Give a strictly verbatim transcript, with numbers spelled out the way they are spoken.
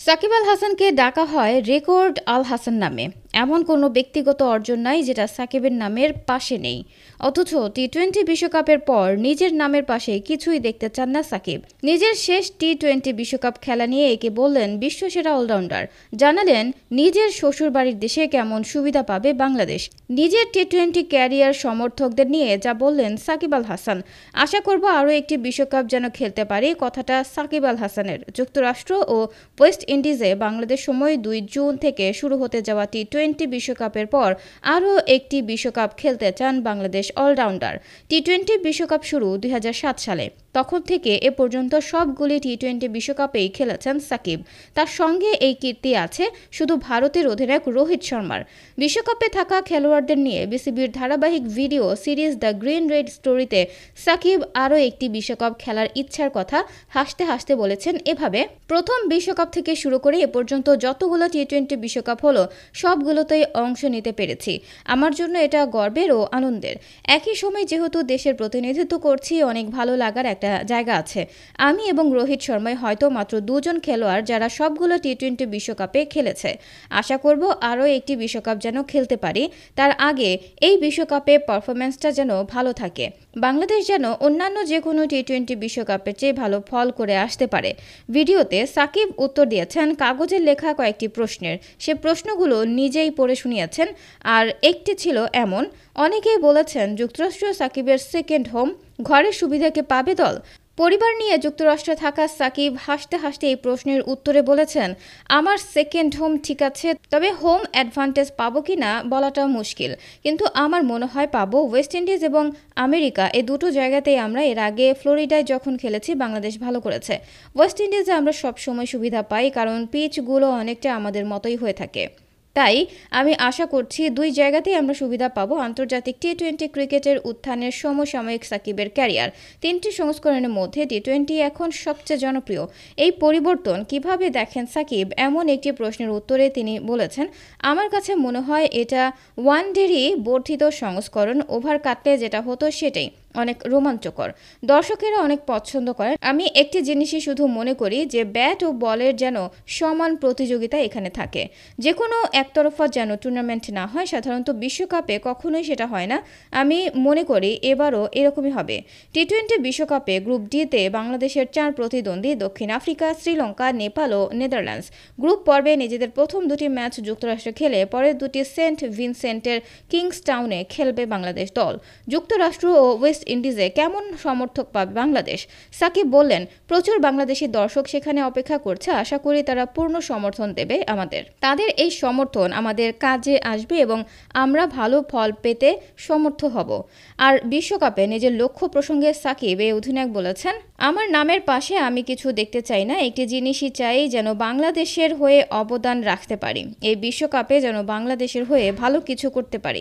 সাকিব আল হাসানকে ডাকা হয় রেকর্ড আল হাসান নামে। এমন কোনো ব্যক্তিগত অর্জন নাই যেটা সাকিবের নামের পাশে নেই। অথচ টি টোয়েন্টি বিশ্বকাপের পর নিজের নামের পাশে কিছুই দেখতে চান না সাকিব। নিজের শেষ টি টোয়েন্টি বিশ্বকাপ খেলা নিয়ে একে বললেন বিশ্বসেরা অলরাউন্ডার। জানালেন নিজের শ্বশুরবাড়ির দেশে কেমন সুবিধা পাবে বাংলাদেশ। নিজের টি টোয়েন্টি ক্যারিয়ার সমর্থকদের নিয়ে যা বললেন সাকিব আল হাসান। আশা করব আরও একটি বিশ্বকাপ যেন খেলতে পারি, কথাটা সাকিব আল হাসানের। যুক্তরাষ্ট্র ও ওয়েস্ট ইন্ডিজে বাংলাদেশ সময় দুই জুন থেকে শুরু হতে যাওয়া টি টোয়েন্টি বিশ্বকাপের পর আরও একটি বিশ্বকাপ খেলতে চান বাংলাদেশ অলরাউন্ডার। টি টোয়েন্টি বিশ্বকাপ শুরু দুই হাজার সাত সালে। তখন থেকে এ পর্যন্ত সবগুলি টি টোয়েন্টি বিশ্বকাপেই খেলেছেন সাকিব। তার সঙ্গে এই কীর্তি আছে শুধু ভারতের অধিনায়ক রোহিত শর্মার। বিশ্বকাপে থাকা খেলোয়াড়দের নিয়ে বিসিবির ধারাবাহিক video series the green red স্টোরিতে সাকিব আরও একটি বিশ্বকাপ খেলার ইচ্ছার কথা হাসতে হাসতে বলেছেন এভাবে, প্রথম বিশ্বকাপ থেকে শুরু করে এ পর্যন্ত যতগুলো টি টোয়েন্টি বিশ্বকাপ হলো সবগুলোতেই অংশ নিতে পেরেছি। আমার জন্য এটা গর্বের ও আনন্দের। একই সময় যেহেতু দেশের প্রতিনিধিত্ব করছি, অনেক ভালো লাগার একটা জায়গা আছে। আমি এবং রোহিত শর্মাই হয়তো মাত্র দুজন খেলোয়াড় যারা সবগুলো টি টোয়েন্টি বিশ্বকাপে খেলেছে। আশা করব আরও একটি বিশ্বকাপ যেন খেলতে পারি। তার আগে এই বিশ্বকাপে পারফরম্যান্সটা যেন ভালো থাকে। বাংলাদেশ যেন অন্যান্য যে কোনো টি টোয়েন্টি বিশ্বকাপের চেয়ে ভালো ফল করে আসতে পারে। ভিডিওতে সাকিব উত্তর দিয়েছেন কাগজের লেখা কয়েকটি প্রশ্নের। সে প্রশ্নগুলো নিজেই পড়ে শুনিয়েছেন। আর একটি ছিল এমন, অনেকেই বলেছেন যুক্তরাষ্ট্র সাকিবের সেকেন্ড হোম, ঘরের সুবিধাকে পাবে দল। পরিবার নিয়ে যুক্তরাষ্ট্রে থাকা সাকিব হাসতে হাসতে এই প্রশ্নের উত্তরে বলেছেন, আমার সেকেন্ড হোম ঠিক আছে, তবে হোম অ্যাডভান্টেজ পাবো কি না বলাটা মুশকিল, কিন্তু আমার মনে হয় পাবো। ওয়েস্ট ইন্ডিজ এবং আমেরিকা এই দুটো জায়গাতেই আমরা এর আগে ফ্লোরিডায় যখন খেলেছি বাংলাদেশ ভালো করেছে। ওয়েস্ট ইন্ডিজে আমরা সবসময় সুবিধা পাই কারণ পিচগুলো অনেকটা আমাদের মতোই হয়ে থাকে। তাই আমি আশা করছি দুই জায়গাতেই আমরা সুবিধা পাবো। আন্তর্জাতিক টি টোয়েন্টি ক্রিকেটের উত্থানের সমসাময়িক সাকিবের ক্যারিয়ার। তিনটি সংস্করণের মধ্যে টি টোয়েন্টি এখন সবচেয়ে জনপ্রিয়। এই পরিবর্তন কিভাবে দেখেন সাকিব, এমন একটি প্রশ্নের উত্তরে তিনি বলেছেন, আমার কাছে মনে হয় এটা ওয়ানডেরই বর্ধিত সংস্করণ। ওভার কাটলে যেটা হতো সেটাই অনেক রোমাঞ্চকর, দর্শকেরা অনেক পছন্দ করেন। আমি একটি জিনিসই শুধু মনে করি যে ব্যাট ও বলের যেন সমান প্রতিযোগিতা এখানে থাকে, যে কোনো একতরফা যেন টুর্নামেন্ট না হয়। সাধারণত বিশ্বকাপে কখনোই সেটা হয় না। আমি মনে করি এবারও এরকমই হবে। টি টোয়েন্টি বিশ্বকাপে গ্রুপ ডিতে বাংলাদেশের চার প্রতিদ্বন্দ্বী দক্ষিণ আফ্রিকা, শ্রীলঙ্কা, নেপাল ও নেদারল্যান্ডস। গ্রুপ পর্বে নিজেদের প্রথম দুটি ম্যাচ যুক্তরাষ্ট্রে খেলে পরের দুটি সেন্ট ভিনসেন্টের কিংসটাউনে খেলবে বাংলাদেশ দল। যুক্তরাষ্ট্র ও ওয়েস্ট ইন্ডিজে কেমন সমর্থক পাবে বাংলাদেশ? সাকিব বললেন, প্রচুর বাংলাদেশি দর্শক সেখানে অপেক্ষা করছে। আশা করি তারা পূর্ণ সমর্থন দেবে আমাদের। তাদের এই সমর্থন আমাদের কাজে আসবে এবং আমরা ভালো ফল পেতে সমর্থ হব। আর বিশ্বকাপে নিজের লক্ষ্য প্রসঙ্গে সাকিব এই অধিনায়ক বলেছেন, আমার নামের পাশে আমি কিছু দেখতে চাই না। একটি জিনিসই চাই, যেন বাংলাদেশের হয়ে অবদান রাখতে পারি। এই বিশ্বকাপে যেন বাংলাদেশের হয়ে ভালো কিছু করতে পারি।